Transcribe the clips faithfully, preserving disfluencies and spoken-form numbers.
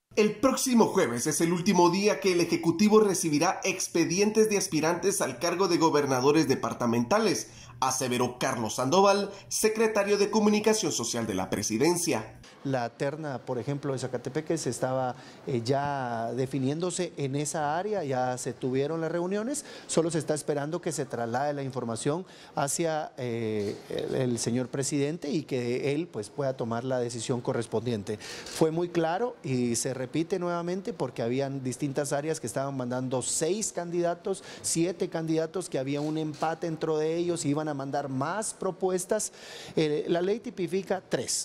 El próximo jueves es el último día que el Ejecutivo recibirá expedientes de aspirantes al cargo de gobernadores departamentales, aseveró Carlos Sandoval, secretario de Comunicación Social de la Presidencia. La terna, por ejemplo, de Zacatepeque se estaba eh, ya definiéndose en esa área, ya se tuvieron las reuniones, solo se está esperando que se traslade la información hacia eh, el, el señor presidente y que él pues, pueda tomar la decisión correspondiente. Fue muy claro y se repite nuevamente porque habían distintas áreas que estaban mandando seis candidatos, siete candidatos, que había un empate dentro de ellos, iban a mandar más propuestas. Eh, la ley tipifica tres.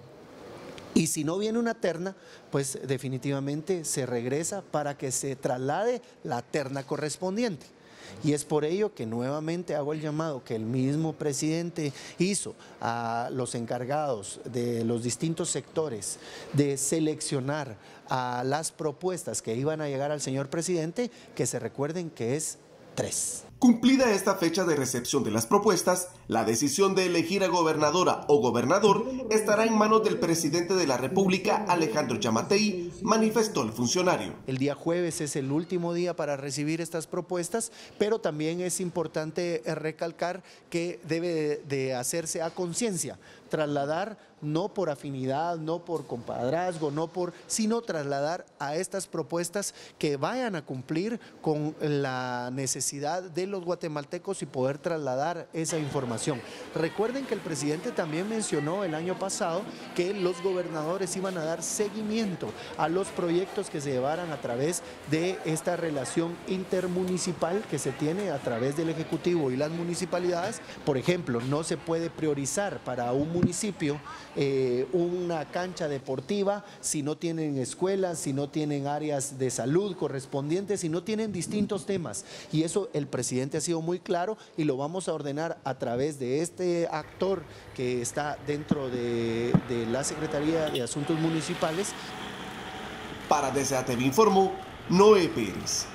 Y si no viene una terna, pues definitivamente se regresa para que se traslade la terna correspondiente. Y es por ello que nuevamente hago el llamado que el mismo presidente hizo a los encargados de los distintos sectores de seleccionar a las propuestas que iban a llegar al señor presidente, que se recuerden que es tres. Cumplida esta fecha de recepción de las propuestas, la decisión de elegir a gobernadora o gobernador estará en manos del presidente de la República, Alejandro Yamatei, manifestó el funcionario. El día jueves es el último día para recibir estas propuestas, pero también es importante recalcar que debe de hacerse a conciencia, trasladar no por afinidad, no por compadrazgo, no por, sino trasladar a estas propuestas que vayan a cumplir con la necesidad de los guatemaltecos y poder trasladar esa información. Recuerden que el presidente también mencionó el año pasado que los gobernadores iban a dar seguimiento a los proyectos que se llevaran a través de esta relación intermunicipal que se tiene a través del Ejecutivo y las municipalidades. Por ejemplo, no se puede priorizar para un municipio eh, una cancha deportiva si no tienen escuelas, si no tienen áreas de salud correspondientes, si no tienen distintos temas. Y eso el presidente ha sido muy claro y lo vamos a ordenar a través de este actor que está dentro de, de la Secretaría de Asuntos Municipales. Para D C A T V informó Noé Pérez.